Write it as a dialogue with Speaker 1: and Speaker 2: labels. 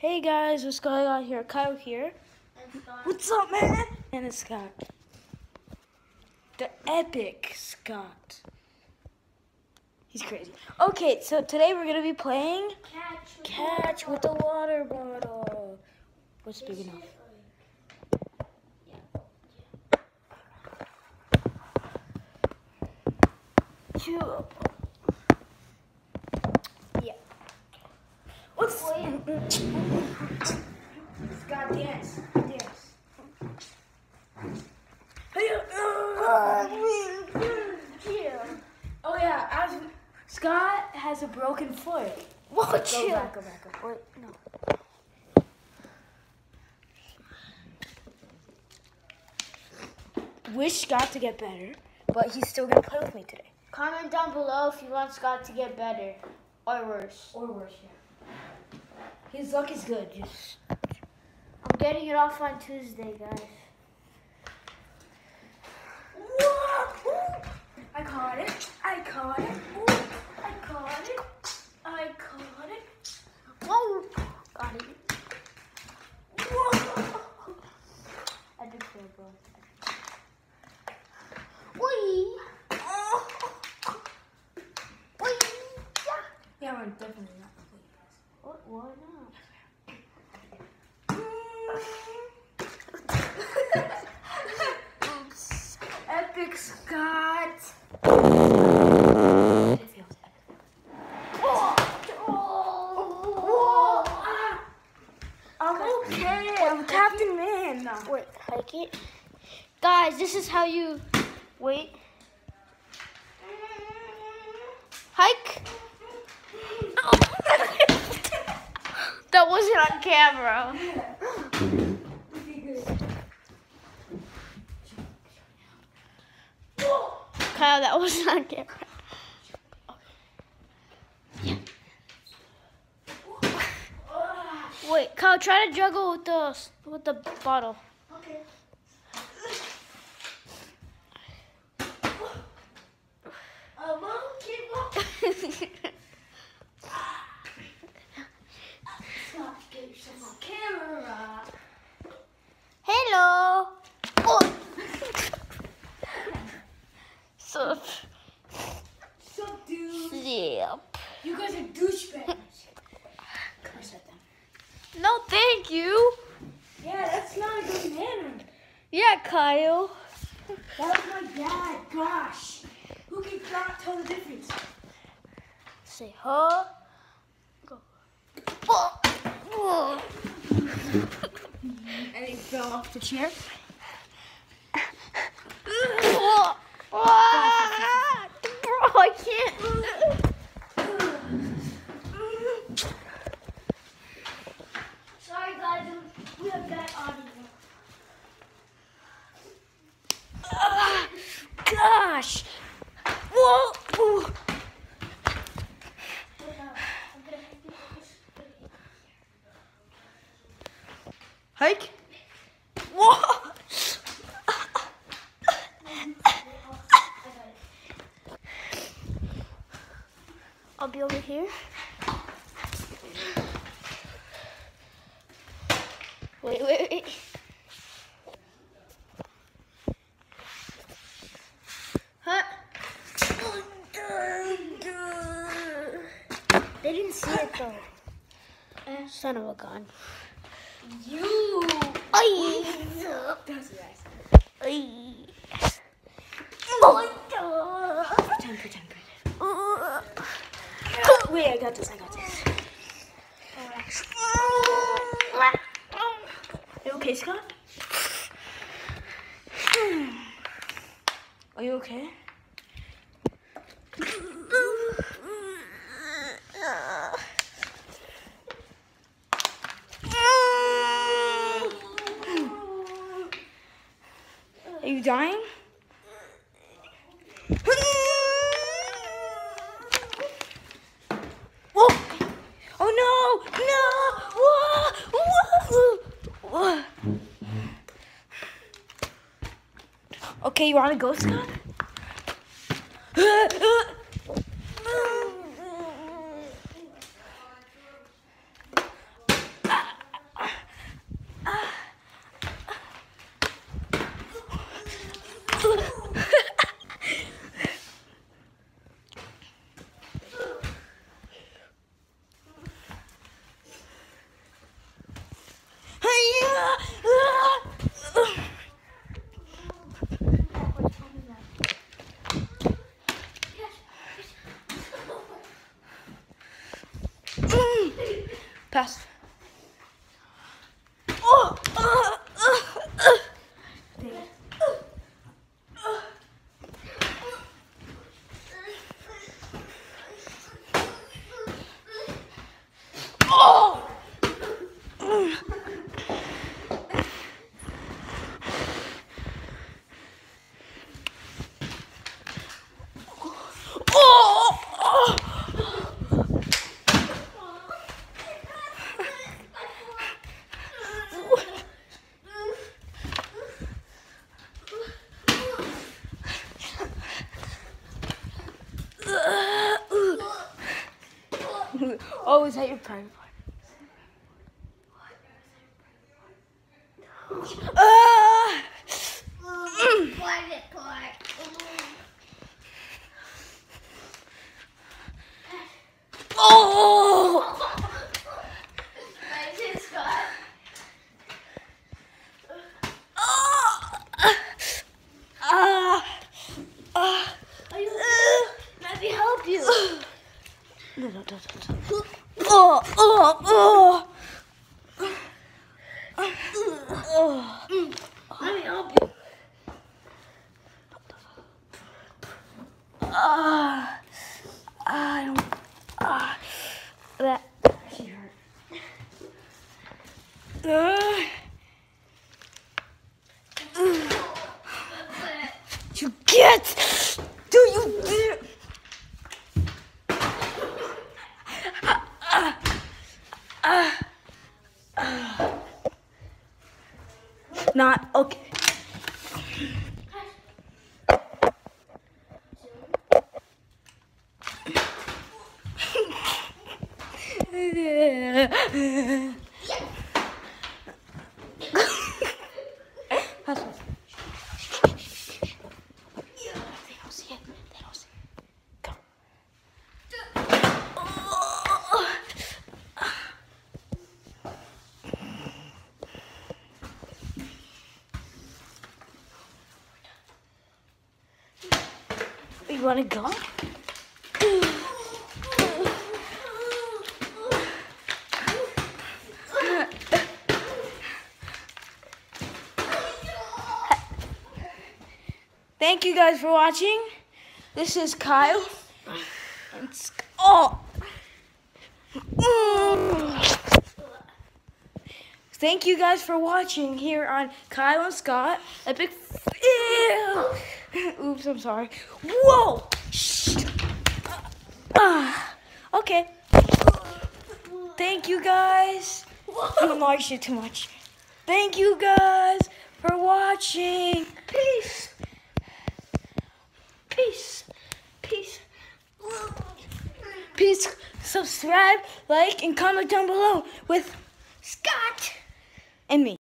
Speaker 1: Hey guys, what's going on here? Kyle here. What's up, man? And it's Scott. The epic Scott. He's crazy. Okay, so today we're gonna be playing catch with the water bottle. What's big enough? Yeah. What's Scott, dance. Oh yeah, Scott has a broken foot.
Speaker 2: Whoa,
Speaker 1: Go
Speaker 2: chill.
Speaker 1: back. Wait, no. Wish Scott to get better, but he's still gonna play with me today.
Speaker 2: Comment down below if you want Scott to get better or worse.
Speaker 1: Or worse, yeah. His luck is good. Just
Speaker 2: I'm getting it off on Tuesday, guys.
Speaker 1: I caught it. Ooh, I caught it.
Speaker 2: Whoa! Got it.
Speaker 1: Whoa.
Speaker 2: Epic fail, bro. Whee! Whee!
Speaker 1: Yeah, we're definitely not completely
Speaker 2: What? Why not?
Speaker 1: Oops. Epic Scott. It feels epic. I'm okay. I'm Captain Man now.
Speaker 2: Wait, hike it. Guys, this is how you wait. Hike. That wasn't on camera. Kyle, that wasn't on camera. Wait, Kyle, try to juggle with the bottle.
Speaker 1: Okay. Get yourself on camera.
Speaker 2: Hello. Oh. So,
Speaker 1: Dude.
Speaker 2: yep.
Speaker 1: You guys are douchebags. Curse at them.
Speaker 2: No, thank you.
Speaker 1: Yeah, that's not a good manner.
Speaker 2: Yeah, Kyle.
Speaker 1: That was my dad. Gosh. Who can not tell the difference?
Speaker 2: Say huh. Go. Oh. Oh.
Speaker 1: And he fell off the chair.
Speaker 2: Oh. Ah. Bro, I can't. Sorry, guys. We have bad audio.
Speaker 1: Gosh. Whoa. Ooh. Hike. Whoa.
Speaker 2: I'll be over here. Wait. Huh? They didn't see it though. Son of a gun.
Speaker 1: You.
Speaker 2: Ay.
Speaker 1: That was nice.
Speaker 2: Ay.
Speaker 1: Pretend. Wait, I got this. You okay, Scott? Are you okay? Are you dying? Whoa! Oh no! Whoa! Okay, you wanna go, Scott? Pass. Oh! Oh, is that your private part?
Speaker 2: Private part.
Speaker 1: Oh!
Speaker 2: I just got. Let me help you.
Speaker 1: No. Oh!
Speaker 2: Let me help you.
Speaker 1: I don't. That actually hurt. You get? Do you get? Not okay. They don't see it. Go. You want to go? Thank you guys for watching. This is Kyle. Thank you guys for watching here on Kyle and Scott Epic. Oops, I'm sorry. Whoa! Okay. Thank you guys. I enlarged it too much. Thank you guys for watching. Peace. Peace. Subscribe, like, and comment down below with Scott and me.